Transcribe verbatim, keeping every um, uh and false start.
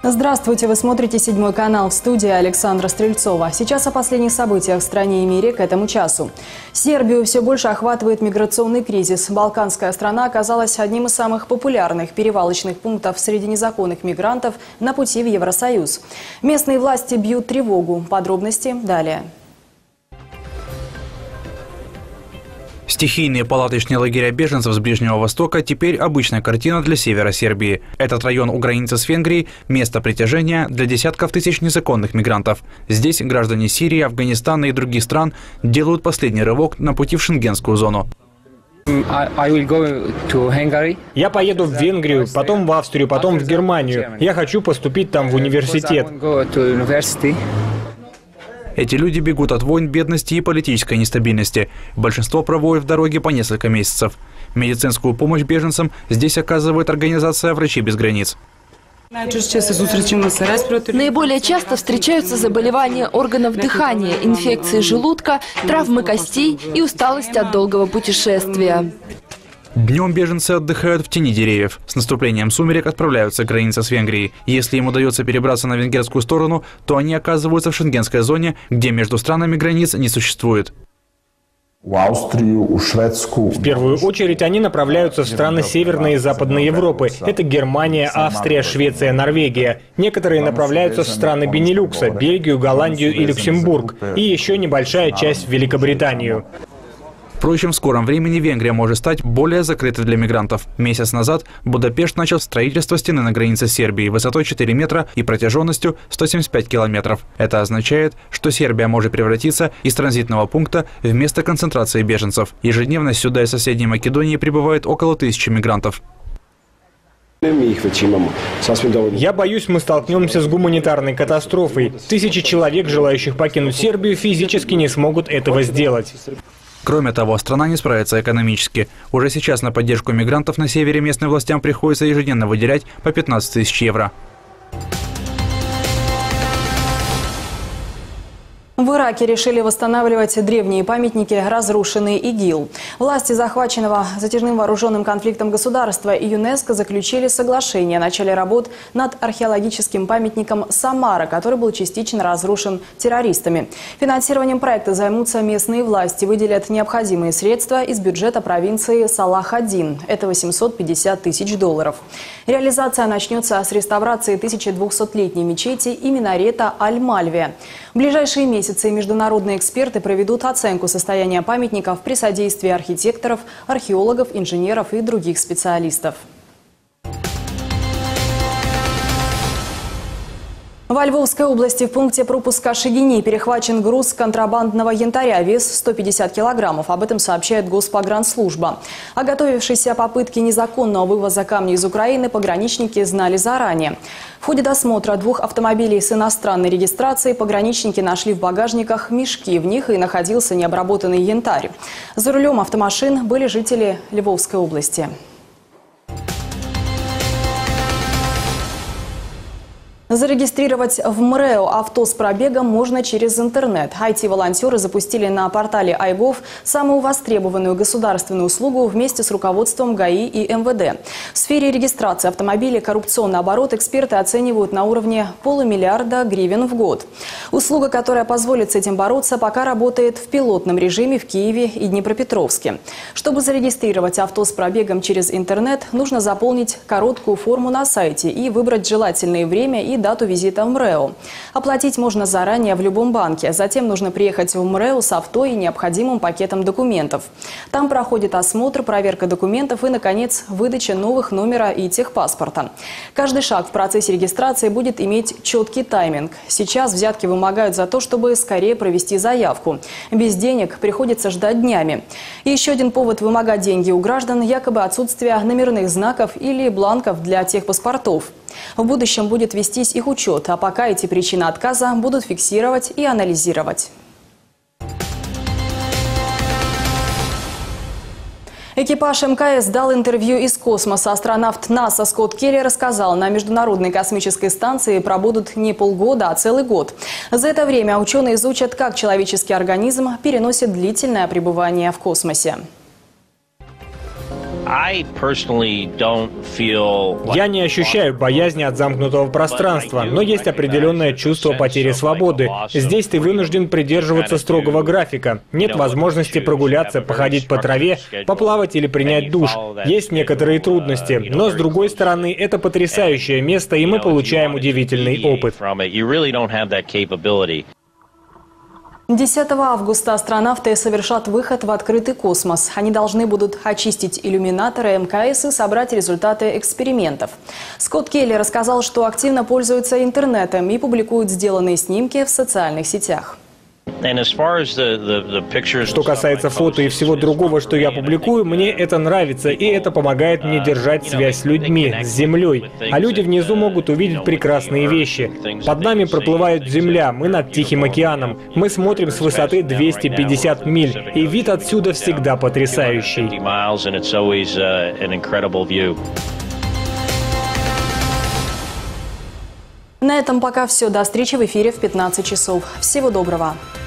Здравствуйте, вы смотрите «Седьмой канал», в студии Александра Стрельцова. Сейчас о последних событиях в стране и мире к этому часу. Сербию все больше охватывает миграционный кризис. Балканская страна оказалась одним из самых популярных перевалочных пунктов среди незаконных мигрантов на пути в Евросоюз. Местные власти бьют тревогу. Подробности далее. Стихийные палаточные лагеря беженцев с Ближнего Востока теперь обычная картина для севера Сербии. Этот район у границы с Венгрией – место притяжения для десятков тысяч незаконных мигрантов. Здесь граждане Сирии, Афганистана и других стран делают последний рывок на пути в шенгенскую зону. Я поеду в Венгрию, потом в Австрию, потом в Германию. Я хочу поступить там в университет. Эти люди бегут от войн, бедности и политической нестабильности. Большинство проводят в дороге по несколько месяцев. Медицинскую помощь беженцам здесь оказывает организация «Врачи без границ». Наиболее часто встречаются заболевания органов дыхания, инфекции желудка, травмы костей и усталость от долгого путешествия. Днем беженцы отдыхают в тени деревьев. С наступлением сумерек отправляются к границе с Венгрией. Если им удается перебраться на венгерскую сторону, то они оказываются в шенгенской зоне, где между странами границ не существует. В первую очередь они направляются в страны Северной и Западной Европы. Это Германия, Австрия, Швеция, Норвегия. Некоторые направляются в страны Бенилюкса, Бельгию, Голландию и Люксембург. И еще небольшая часть в Великобританию. Впрочем, в скором времени Венгрия может стать более закрытой для мигрантов. Месяц назад Будапешт начал строительство стены на границе с Сербией высотой четыре метра и протяженностью сто семьдесят пять километров. Это означает, что Сербия может превратиться из транзитного пункта в место концентрации беженцев. Ежедневно сюда из соседней Македонии прибывает около тысячи мигрантов. Я боюсь, мы столкнемся с гуманитарной катастрофой. Тысячи человек, желающих покинуть Сербию, физически не смогут этого сделать. Кроме того, страна не справится экономически. Уже сейчас на поддержку мигрантов на севере местным властям приходится ежедневно выделять по пятнадцать тысяч евро. В Ираке решили восстанавливать древние памятники, разрушенные ИГИЛ. Власти захваченного затяжным вооруженным конфликтом государства и ЮНЕСКО заключили соглашение о начале работ над археологическим памятником Самара, который был частично разрушен террористами. Финансированием проекта займутся местные власти, выделят необходимые средства из бюджета провинции Салах-один. Это восемьсот пятьдесят тысяч долларов. Реализация начнется с реставрации тысяча двухсотлетней мечети и минарета Аль-Мальвия. В ближайшие месяцы международные эксперты проведут оценку состояния памятников при содействии архитекторов, археологов, инженеров и других специалистов. Во Львовской области в пункте пропуска Шегини перехвачен груз контрабандного янтаря, вес сто пятьдесят килограммов. Об этом сообщает Госпогранслужба. О готовившейся попытке незаконного вывоза камней из Украины пограничники знали заранее. В ходе досмотра двух автомобилей с иностранной регистрацией пограничники нашли в багажниках мешки. В них и находился необработанный янтарь. За рулем автомашин были жители Львовской области. Зарегистрировать в МРЭО авто с пробегом можно через интернет. ай ти-волонтеры запустили на портале ай гов самую востребованную государственную услугу вместе с руководством ГАИ и эм вэ дэ. В сфере регистрации автомобилей коррупционный оборот эксперты оценивают на уровне полумиллиарда гривен в год. Услуга, которая позволит с этим бороться, пока работает в пилотном режиме в Киеве и Днепропетровске. Чтобы зарегистрировать авто с пробегом через интернет, нужно заполнить короткую форму на сайте и выбрать желательное время и дату визита в МРЭО. Оплатить можно заранее в любом банке. Затем нужно приехать в МРЭО с авто и необходимым пакетом документов. Там проходит осмотр, проверка документов и, наконец, выдача новых номера и техпаспорта. Каждый шаг в процессе регистрации будет иметь четкий тайминг. Сейчас взятки вымогают за то, чтобы скорее провести заявку. Без денег приходится ждать днями. И еще один повод вымогать деньги у граждан – якобы отсутствие номерных знаков или бланков для техпаспортов. В будущем будет вестись их учет, а пока эти причины отказа будут фиксировать и анализировать. Экипаж эм ка эс дал интервью из космоса. Астронавт НАСА Скотт Келли рассказал, на Международной космической станции пробудут не полгода, а целый год. За это время ученые изучат, как человеческий организм переносит длительное пребывание в космосе. Я не ощущаю боязни от замкнутого пространства, но есть определенное чувство потери свободы. Здесь ты вынужден придерживаться строгого графика. Нет возможности прогуляться, походить по траве, поплавать или принять душ. Есть некоторые трудности, но с другой стороны, это потрясающее место, и мы получаем удивительный опыт. десятого августа астронавты совершат выход в открытый космос. Они должны будут очистить иллюминаторы эм ка эс и собрать результаты экспериментов. Скотт Келли рассказал, что активно пользуется интернетом и публикует сделанные снимки в социальных сетях. Что касается фото и всего другого, что я публикую, мне это нравится, и это помогает мне держать связь с людьми, с Землей. А люди внизу могут увидеть прекрасные вещи. Под нами проплывает Земля, мы над Тихим океаном. Мы смотрим с высоты двести пятьдесят миль, и вид отсюда всегда потрясающий. На этом пока все. До встречи в эфире в пятнадцать часов. Всего доброго.